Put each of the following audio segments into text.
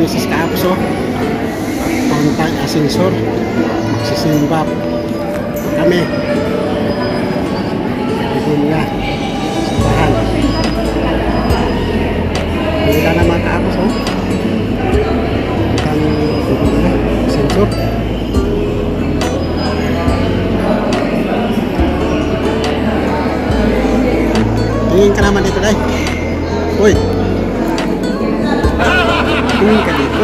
Mrs. Kaapso. Pantay Ascensor. Magsisimba kami. Bigunya. Simbahan. Hindi na mga Kaapso. Pantay Bigunya. Ascensor. Tingin ka naman dito, guys. Uy. Tingin ka dito.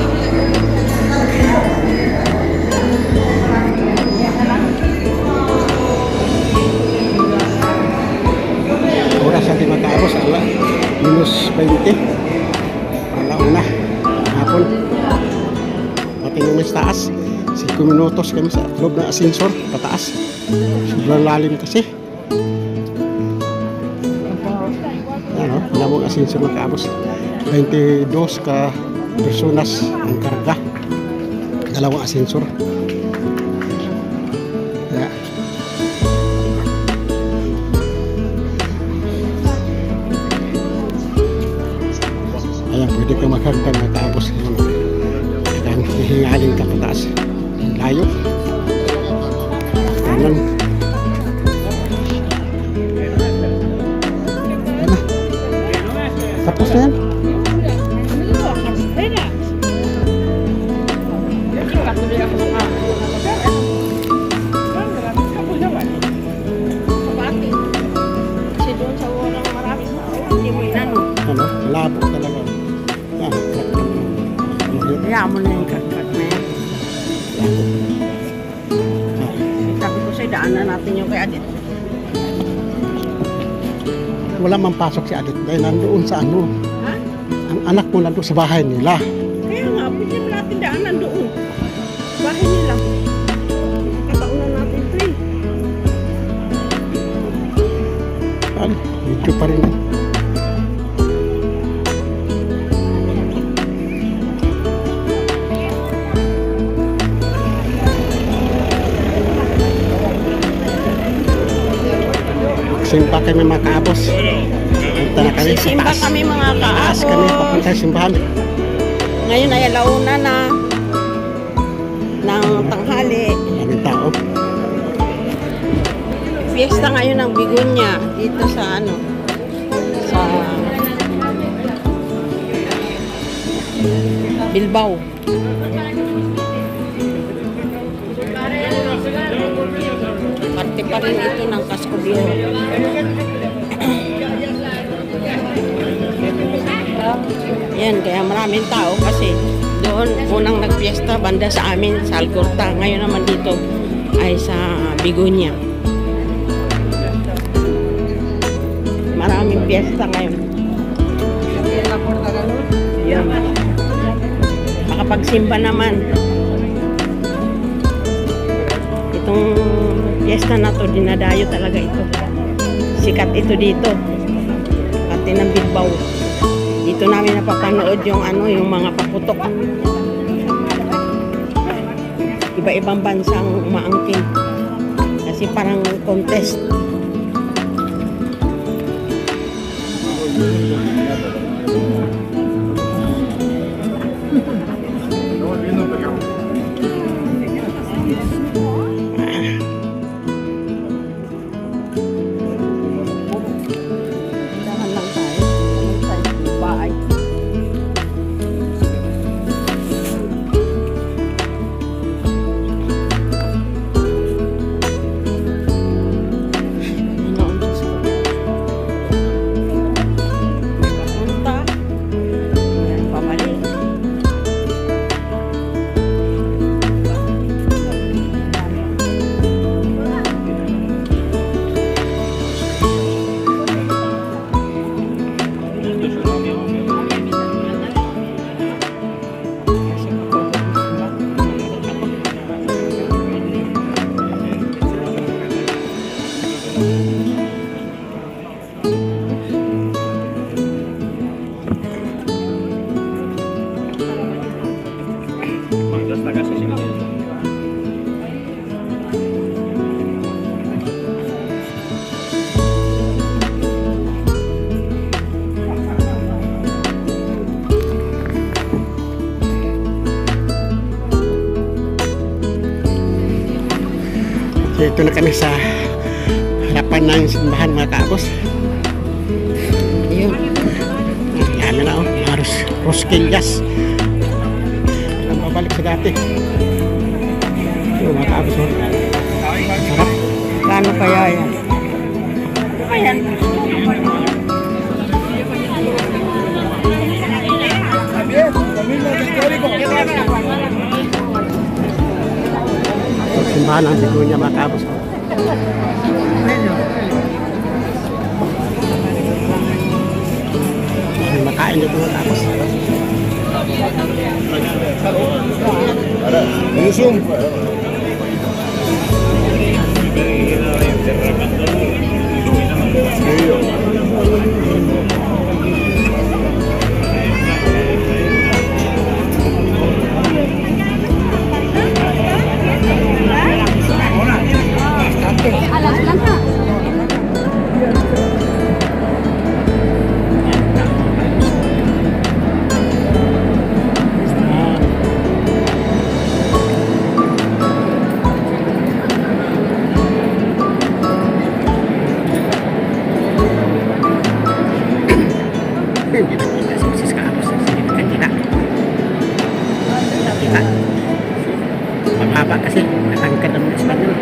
Oras natin matapos, ala. -20. Alauna. Hapon. Patingin mo sa taas. 5 minutos kami sa loob ng ascensor. Pataas. Sobrang lalim kasi. Ano, namong ascensor matapos. 22 ka personas ang karga. Dalawang ascensor. Ya. Ayan, pwede ka magkarga matapos. Ayan, hihingalin ka pataas. Layo. Kanan. Tapos na yan. Ano? Labo talaga. Yan. Kaya mo na yung kakak na yan. Labo. Sabi ko sa'yo, daanan natin yung kay Adit. Wala man pasok si Adit dahil nandoon sa ano. Ha? Ang anak mo nandoon sa bahay nila. Kaya nga, pwede mo natin daanan doon. Bahay nila. Kataunan natin ito eh. Ano? Medyo pa rin. Simpa kami mga kaapos. Punta na kami sa Simba taas. kami mga Taas kami, papunta kaapos. sa simbahan. Ngayon ay alauna na ng tanghali. Maraming tao. Fiesta ngayon ng Bigunya dito sa ano, sa Bilbao. Parte pa rin ito ng Cascobio. Yan, kaya maraming tao kasi doon unang nagpiesta banda sa amin sa Alcorta. Ngayon naman dito ay sa Bigunya. Maraming piyesta ngayon. Yan. Makapagsimba naman. Itong piyesta na to, dinadayo talaga ito. Sikat ito dito. Pati ng Bilbao. Dito namin napapanood yung ano, yung mga paputok. Iba-ibang bansang umaangking. Kasi parang contest. Dahan lang tayo. Bahay. Dito na kami sa harapan ng simbahan mga kaabos. Ayun. Yan na oh, Maros Rosquillas. Ang babalik sa dati. Yung mga kaabos oh. Sarap. Kano kaya yan? Ayan. Simbahan ang Bigunya mga kaabos oh. Makain dito mga kaabos. Yusum. Hindi na kita sa sis kaabos sa sini kanina. Kita. Mababa kasi nakangkad ang Espanyol.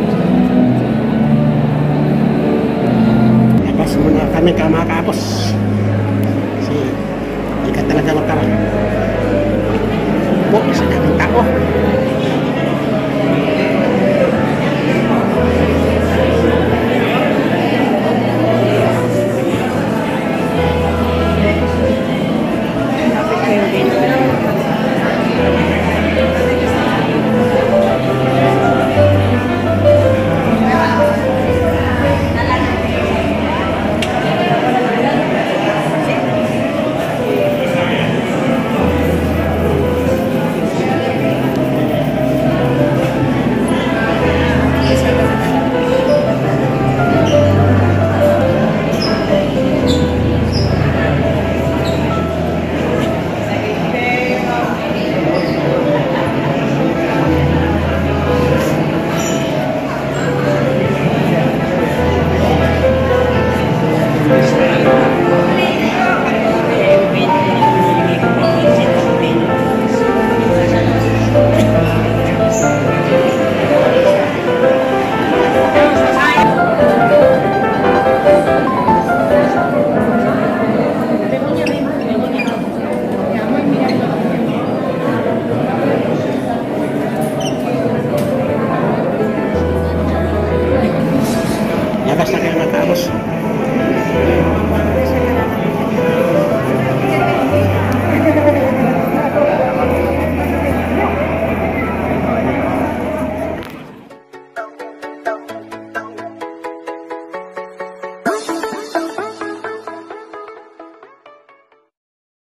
Kami mga kaabos.